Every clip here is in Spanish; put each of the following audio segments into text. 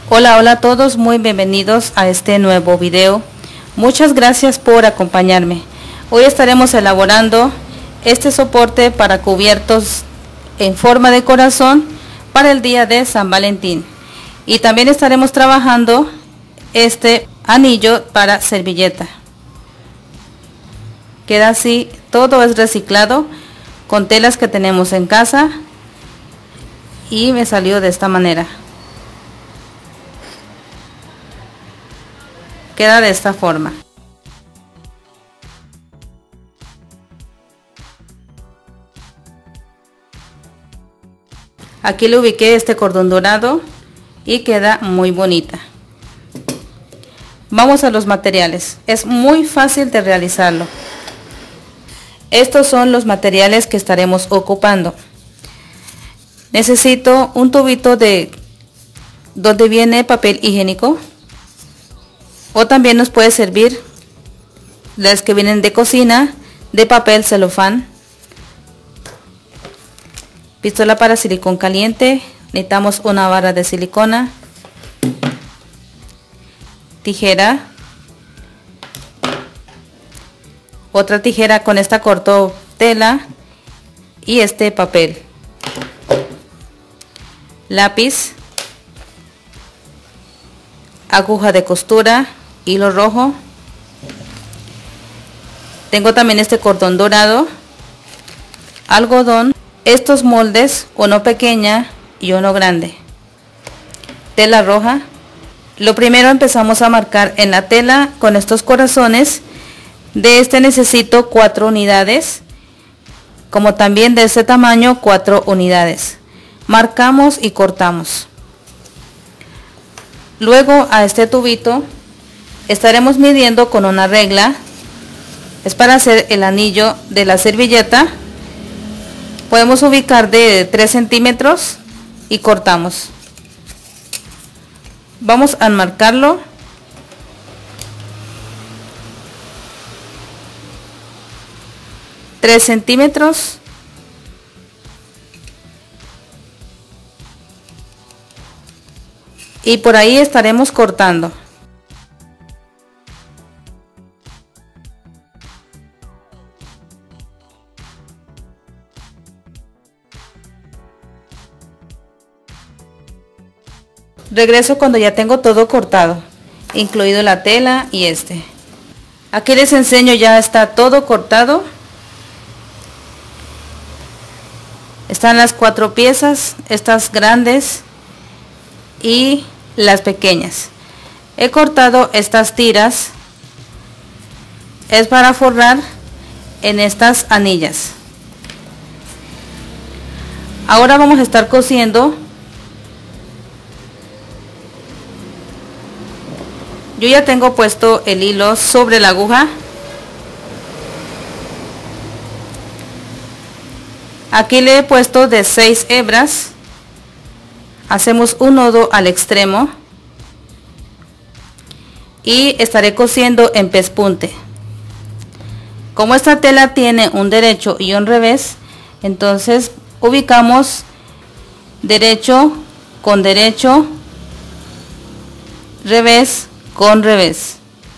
Hola a todos, muy bienvenidos a este nuevo video. Muchas gracias por acompañarme. Hoy estaremos elaborando este soporte para cubiertos en forma de corazón para el día de San Valentín. Y también estaremos trabajando este anillo para servilleta. Queda así, todo es reciclado con telas que tenemos en casa y me salió de esta manera. Queda de esta forma. Aquí le ubiqué este cordón dorado y queda muy bonita. Vamos a los materiales. Es muy fácil de realizarlo. Estos son los materiales que estaremos ocupando. Necesito un tubito de donde viene papel higiénico, o también nos puede servir las que vienen de cocina, de papel celofán. Pistola para silicón caliente, necesitamos una barra de silicona, tijera, otra tijera, con esta corto tela y este papel, lápiz, aguja de costura, hilo rojo. Tengo también este cordón dorado, algodón, estos moldes, uno pequeña y uno grande, tela roja. Lo primero empezamos a marcar en la tela con estos corazones. De este necesito 4 unidades, como también de este tamaño 4 unidades. Marcamos y cortamos. Luego a este tubito estaremos midiendo con una regla. Es para hacer el anillo de la servilleta. Podemos ubicar de 3 centímetros y cortamos. Vamos a marcarlo. $3 centímetros. Y por ahí estaremos cortando. Regreso cuando ya tengo todo cortado, incluido la tela y este. Aquí les enseño, ya está todo cortado. Están las 4 piezas, estas grandes y las pequeñas. He cortado estas tiras, es para forrar en estas anillas. Ahora vamos a estar cosiendo. Yo ya tengo puesto el hilo sobre la aguja. Aquí le he puesto de 6 hebras. Hacemos un nudo al extremo y estaré cosiendo en pespunte. Como esta tela tiene un derecho y un revés, entonces ubicamos derecho con derecho, revés con revés.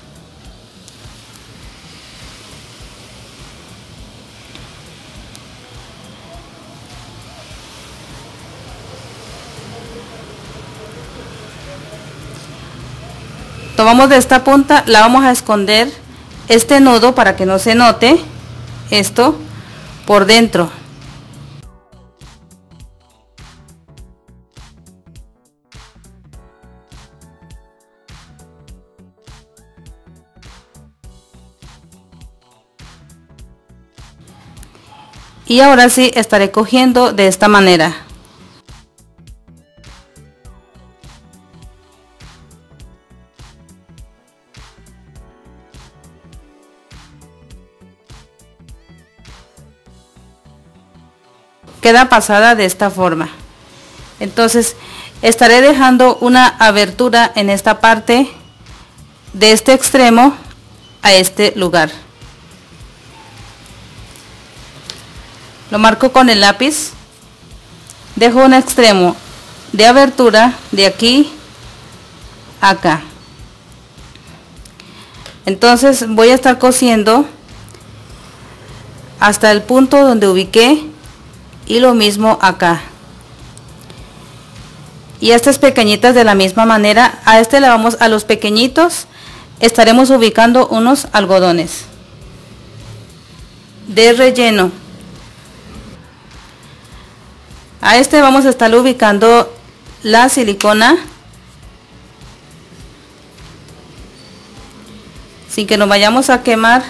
Tomamos de esta punta, la vamos a esconder este nudo para que no se note esto por dentro. Y ahora sí estaré cogiendo de esta manera. Queda pasada de esta forma. Entonces estaré dejando una abertura en esta parte, de este extremo a este lugar. Lo marco con el lápiz, dejo un extremo de abertura de aquí acá. Entonces voy a estar cosiendo hasta el punto donde ubiqué, y lo mismo acá. Y estas pequeñitas de la misma manera. A los pequeñitos estaremos ubicando unos algodones de relleno. A vamos a estar ubicando la silicona sin que nos vayamos a quemar.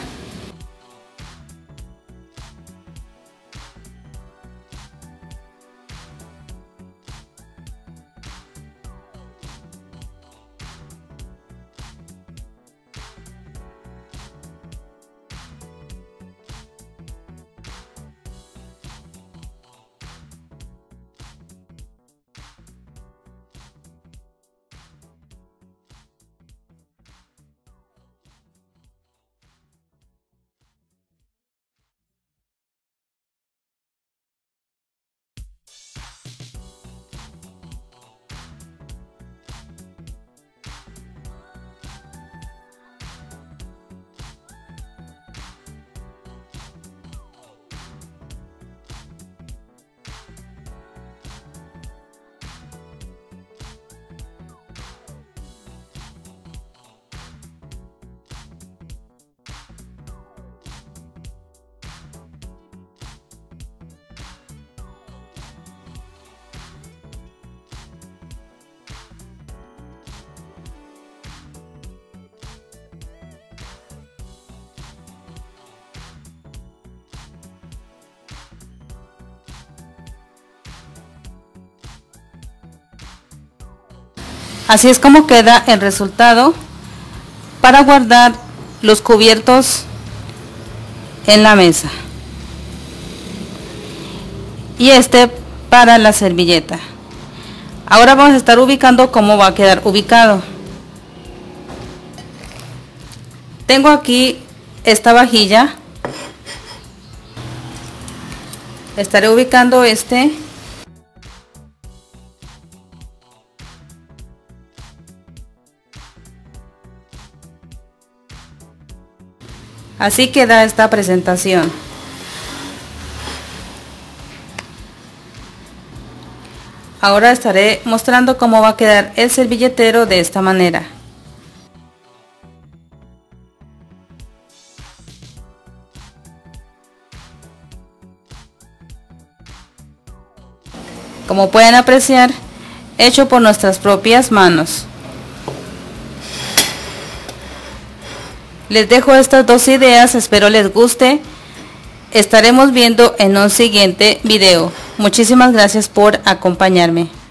Así es como queda el resultado para guardar los cubiertos en la mesa. Y para la servilleta. Ahora vamos a estar ubicando cómo va a quedar ubicado. Tengo aquí esta vajilla. Estaré ubicando Así queda esta presentación. Ahora estaré mostrando cómo va a quedar el servilletero de esta manera. Como pueden apreciar, hecho por nuestras propias manos. Les dejo estas dos ideas, espero les guste. Estaremos viendo en un siguiente video. Muchísimas gracias por acompañarme.